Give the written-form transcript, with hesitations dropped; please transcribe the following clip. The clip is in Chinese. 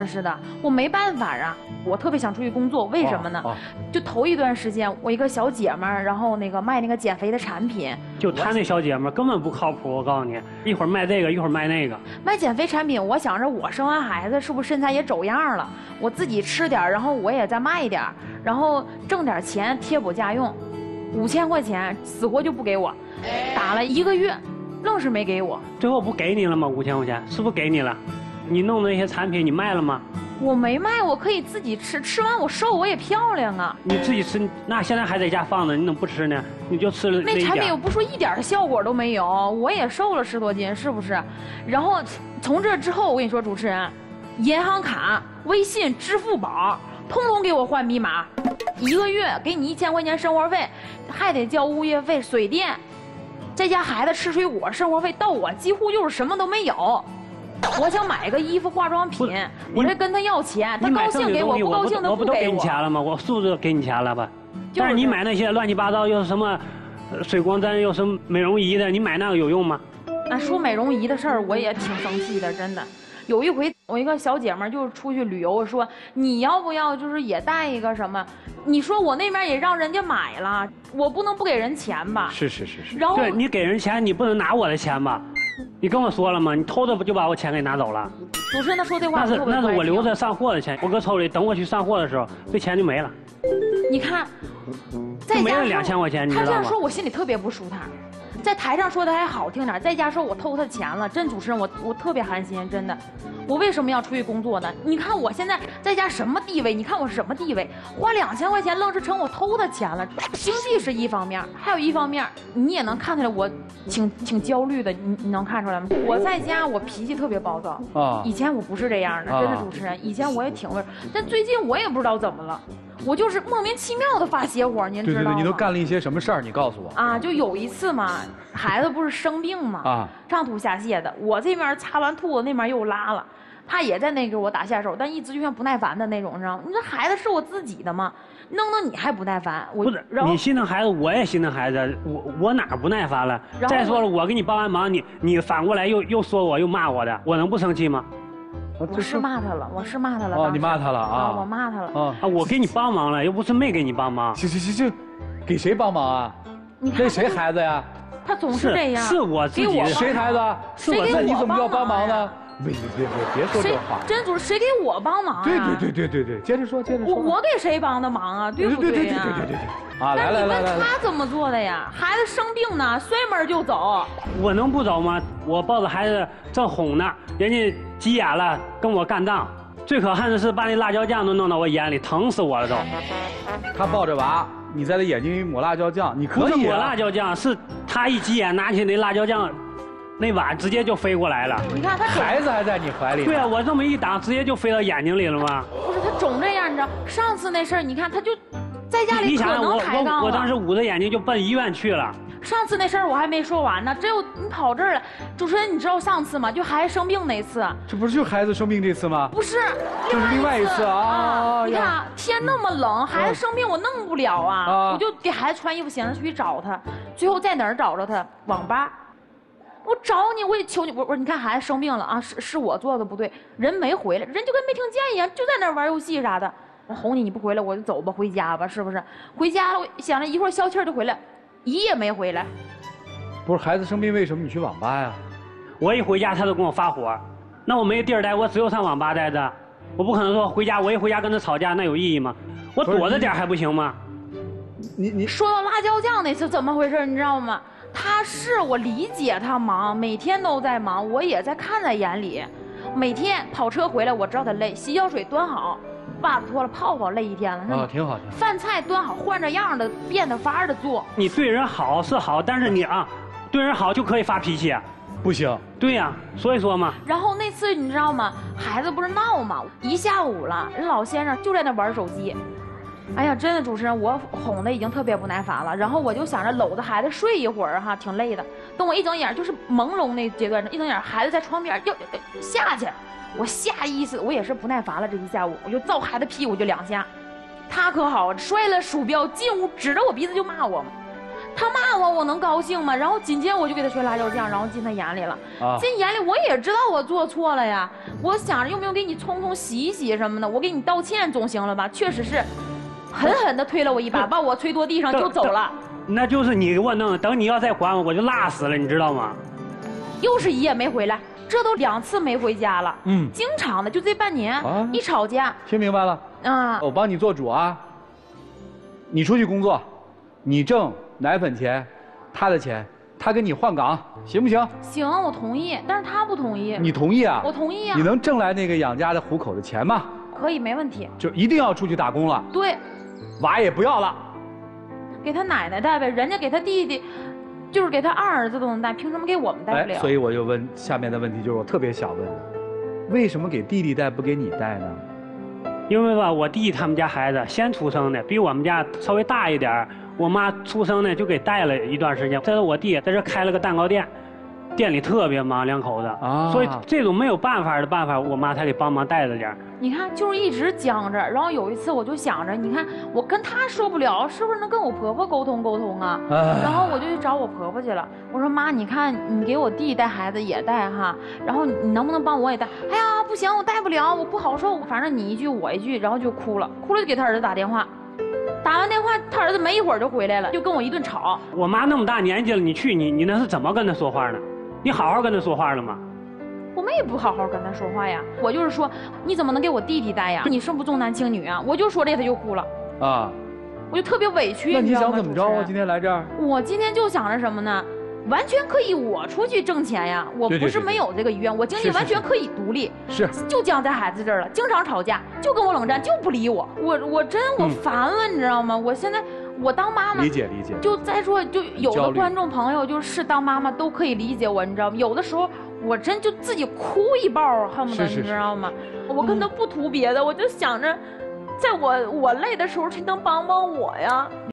是的，我没办法啊，我特别想出去工作，为什么呢？就头一段时间，我一个小姐们儿，然后卖那个减肥的产品， 就她那小姐们儿根本不靠谱，我告诉你，一会儿卖这个，一会儿卖那个。 卖减肥产品，我想着我生完孩子是不是身材也走样了，我自己吃点，然后我也再卖点，然后挣点钱贴补家用，5000块钱死活就不给我，打了1个月，愣是没给我。 最后不给你了吗？5000块钱是不是给你了？你弄的那些产品你卖了吗？ 我没卖，我可以自己吃，吃完我瘦我也漂亮啊。 你自己吃，那现在还在家放着，你怎么不吃呢？你就吃了那产品我不说一点效果都没有，我也瘦了10多斤，是不是？然后从这之后，我跟你说，主持人，银行卡、微信、支付宝，通通给我换密码，1个月给你1000块钱生活费，还得交物业费、水电，在家孩子吃水果，生活费到我几乎就是什么都没有。我想买个衣服化妆品，我这跟他要钱，他高兴给我，不高兴他不给我。 我不都给你钱了吗？我是不是给你钱了吧？但是你买那些乱七八糟又是什么水光针又是美容仪的，你买那个有用吗？ 那说美容仪的事儿，我也挺生气的，真的。有一回，我一个小姐们就出去旅游，我说你要不要就是也带一个什么？你说我那边也让人家买了，我不能不给人钱吧？ 是。然后对你给人钱，你不能拿我的钱吧？你跟我说了吗？你偷着不就把我钱给拿走了？ 主持人他说这话那是我留着上货的钱，我搁抽里，等我去上货的时候，这钱就没了。 你看， 就没了2000块钱，你知道吗？ 他这样说，我心里特别不舒坦。在台上说的还好听点，在家说我偷他钱了，真主持人我特别寒心，真的。我为什么要出去工作呢？你看我现在在家什么地位？你看我是什么地位？花2000块钱愣是成我偷他钱了。经济是一方面，还有一方面你也能看出来我挺焦虑的，你能看出来吗？我在家我脾气特别暴躁啊，以前我不是这样的，真的主持人，以前我也挺味，但最近我也不知道怎么了。我就是莫名其妙的发邪火，您知道吗？ 对，你都干了一些什么事儿？你告诉我啊！就有一次嘛，孩子不是生病嘛，上吐下泻的，我这边擦完吐子，那边又拉了，他也在那给我打下手，但一直就像不耐烦的那种，你知道吗？你说孩子是我自己的吗？弄得你还不耐烦， 不是你心疼孩子，我也心疼孩子，我哪不耐烦了？再说了，我给你帮完忙，你反过来又说我又骂我的，我能不生气吗？ 我是骂他了。 哦，你骂他了啊？ 我骂他了。 我给你帮忙了，又不是没给你帮忙。 行，给谁帮忙啊？那谁孩子呀？ 他总是这样。 是我自己的。 谁孩子？ 是我。 那你怎么要帮忙呢？别说这话。 真主，谁给我帮忙啊？ 对，接着说。 我给谁帮的忙啊？对不对呀？ 对。啊，来， 他怎么做的呀？孩子生病呢，摔门就走。 我能不走吗？我抱着孩子正哄呢，人家急眼了，跟我干仗。最可恨的是把那辣椒酱都弄到我眼里，疼死我了都。 他抱着娃，你在他眼睛里抹辣椒酱，你可以。 不是抹辣椒酱，是他一急眼拿起那辣椒酱，那碗直接就飞过来了。 你看他孩子还在你怀里。 对啊，我这么一挡，直接就飞到眼睛里了吗？ 不是，他总这样，你知道？上次那事儿，你看他就在家里可能抬杠了。 我当时捂着眼睛就奔医院去了。 上次那事儿我还没说完呢，只有你跑这儿了。主持人，你知道上次吗？就孩子生病那次。 这不是就孩子生病这次吗？ 不是， 这是另外一次啊！ 你看天那么冷，孩子生病我弄不了啊，我就给孩子穿衣服，想着去找他。最后在哪儿找着他？网吧。我找你，我也求你，我说你看孩子生病了啊，是我做的不对，人没回来，人就跟没听见一样，就在那儿玩游戏啥的。我哄你，你不回来我就走吧，回家吧，是不是？回家了，我想着一会儿消气儿就回来。一夜没回来， 不是孩子生病，为什么你去网吧呀？ 我一回家他就跟我发火，那我没地儿待，我只有上网吧待着，我不可能说回家，我一回家跟他吵架，那有意义吗？我躲着点还不行吗？ 你说到辣椒酱那次怎么回事，你知道吗？我理解他忙，每天都在忙，我也在看在眼里，每天跑车回来我知道他累，洗脚水端好。袜子脱了泡累一天了，是吗？ 挺好。 饭菜端好，换着样的，变着法的做。 你对人好是好，但是你对人好就可以发脾气， 不行。 对呀，所以说嘛。 然后那次你知道吗？孩子不是闹吗？一下午了，人老先生就在那玩手机。哎呀，真的主持人，我哄的已经特别不耐烦了。然后我就想着搂着孩子睡一会儿哈，挺累的。等我一睁眼，就是朦胧那阶段，一睁眼孩子在床边要下去。我下意识，我也是不耐烦了，这一下午我就照孩子屁股就2下，他可好，摔了鼠标进屋，指着我鼻子就骂我， 他骂我，我能高兴吗？然后紧接着我就给他学辣椒酱，然后进他眼里了。 啊， 进眼里我也知道我做错了呀，我想着用不用给你冲冲洗一洗什么的，我给你道歉总行了吧？确实是，狠狠地推了我一把，把我推拖地上就走了。 那就是你给我弄的，等你要再还我，我就辣死了，你知道吗？ 又是一夜没回来，这都2次没回家了。 嗯， 经常的，就这半年，一吵架听明白了啊， 我帮你做主啊。你出去工作，你挣奶粉钱，他的钱，他跟你换岗，行不行？ 行，我同意，但是他不同意。 你同意啊？ 我同意啊。 你能挣来那个养家的糊口的钱吗？ 可以，没问题。 就一定要出去打工了。 对。 娃也不要了。 给他奶奶带呗，人家给他弟弟，就是给他2儿子都能带，凭什么给我们带不了？ 所以我就问下面的问题，就是我特别想问，为什么给弟弟带不给你带呢？ 因为吧，我弟他们家孩子先出生的，比我们家稍微大一点儿。我妈出生呢就给带了一段时间。这是我弟在这开了个蛋糕店，店里特别忙，2口子啊，所以这种没有办法的办法，我妈才给帮忙带着点儿。 你看，就是一直僵着。然后有一次我就想着，你看我跟他说不了，是不是能跟我婆婆沟通沟通啊？然后我就去找我婆婆去了。我说妈，你看你给我弟带孩子也带哈，然后你能不能帮我也带？哎呀，不行，我带不了，我不好受。反正你一句我一句，然后就哭了，哭了就给他儿子打电话。打完电话，他儿子没一会儿就回来了，就跟我一顿吵。 我妈那么大年纪了，你去你那是怎么跟他说话呢？你好好跟他说话了吗？ 我们也不好好跟他说话呀。我就是说，你怎么能给我弟弟带呀？你是不是重男轻女啊？我就说这他就哭了啊，我就特别委屈。 那你想怎么着啊？今天来这儿？ 我今天就想着什么呢？完全可以我出去挣钱呀，我不是没有这个意愿，我经济完全可以独立。 是， 就僵在孩子这儿了，经常吵架，就跟我冷战，就不理我。我烦了，你知道吗？我现在我当妈妈， 理解。 就再说，就有的观众朋友就是当妈妈都可以理解我，你知道吗？有的时候我真就自己哭一包，恨不得你知道吗？我跟他不图别的，我就想着，在我累的时候，谁能帮帮我呀？